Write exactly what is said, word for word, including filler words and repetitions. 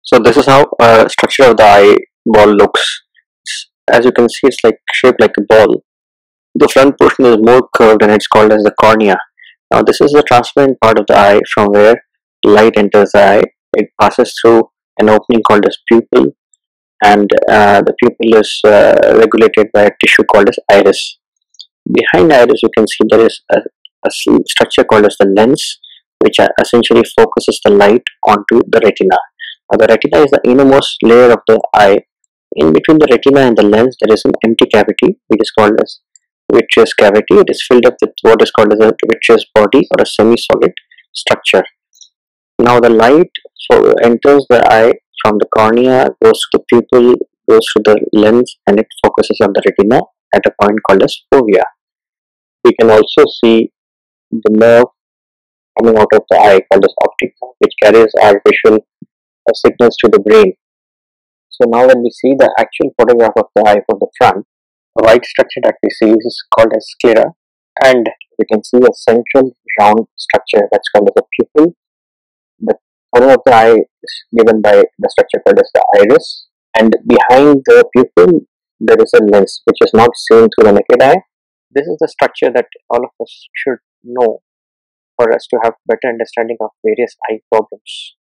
So this is how uh, structure of the eyeball looks. As you can see, it's like shaped like a ball. The front portion is more curved and it's called as the cornea. Now this is the transparent part of the eye from where light enters the eye. It passes through an opening called as pupil, and uh, the pupil is uh, regulated by a tissue called as iris. Behind iris you can see there is a, a structure called as the lens, which uh, essentially focuses the light onto the retina. Now the retina is the innermost layer of the eye. In between the retina and the lens there is an empty cavity which is called as vitreous cavity. It is filled up with what is called as a vitreous body or a semi-solid structure. Now the light for, enters the eye from the cornea, goes to the pupil, goes to the lens, and it focuses on the retina at a point called as fovea. We can also see the nerve coming out of the eye called as optic nerve, which carries our visual uh, signals to the brain. So now when we see the actual photograph of the eye from the front, the white structure that we see is called as sclera, and we can see a central round structure that's called as a pupil. The color of the eye is given by the structure called as the iris, and behind the pupil there is a lens which is not seen through the naked eye. This is the structure that all of us should know for us to have better understanding of various eye problems.